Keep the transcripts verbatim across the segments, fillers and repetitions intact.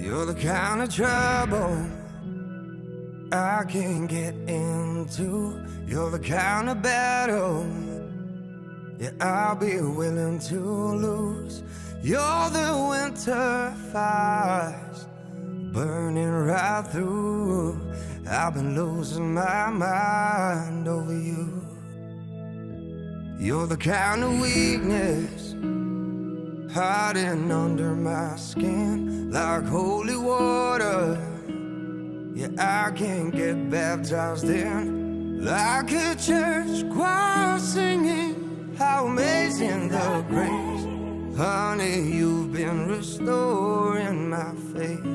You're the kind of trouble I can't get into. You're the kind of battle, yeah, I'll be willing to lose. You're the winter fires burning right through. I've been losing my mind over you. You're the kind of weakness hiding under my skin like holy water. Yeah, I can't get baptized in, like a church choir singing how amazing the grace. Honey, you've been restoring my faith.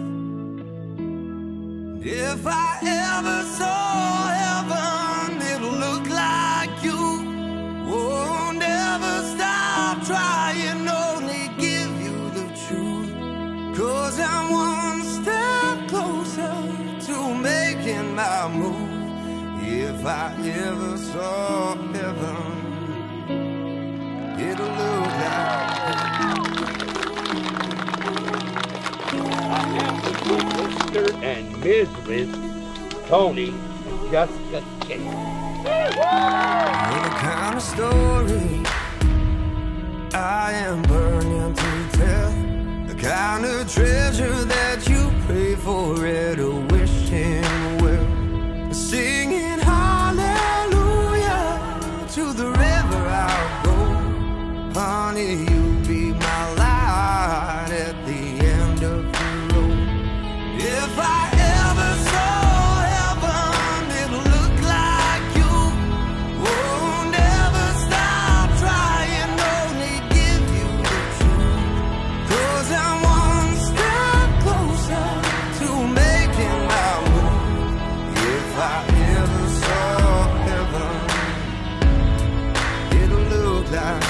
If I ever saw heaven, it'll look like you. Oh, never stop trying, only give you the truth. 'Cause I'm one step closer to making my move. If I ever saw heaven, it'll look like I am Mister and Missus Sony and Gaston County. You're the kind of story I am burning to tell, the kind of treasure that you pray for at a wishing well, singing hallelujah to the river I'll go. Honey, you be my light at the end of the road. If I ever saw heaven, it'll look like you. Oh, never stop trying, only give you the truth. 'Cause I'm one step closer to making my move. If I ever saw heaven, it'll look like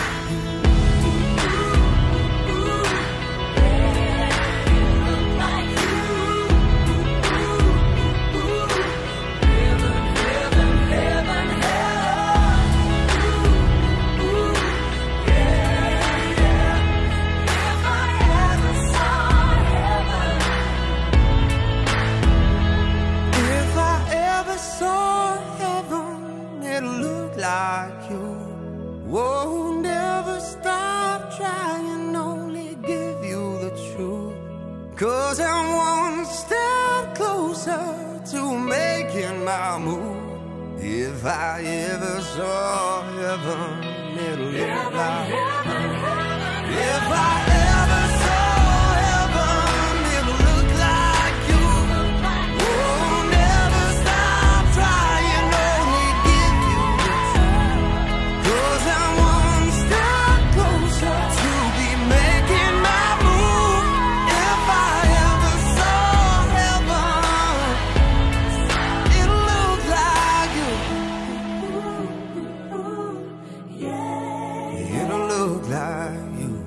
like you. Whoa, never stop trying, only give you the truth. 'Cause I'm one step closer to making my move. If I ever saw heaven, it'll look like if I ever saw heaven, it'll look like you. Oh, never stop trying, only give you the truth. 'Cause I'm one step closer to be making my move. If I ever saw heaven, it'll look like you. It'll look like you.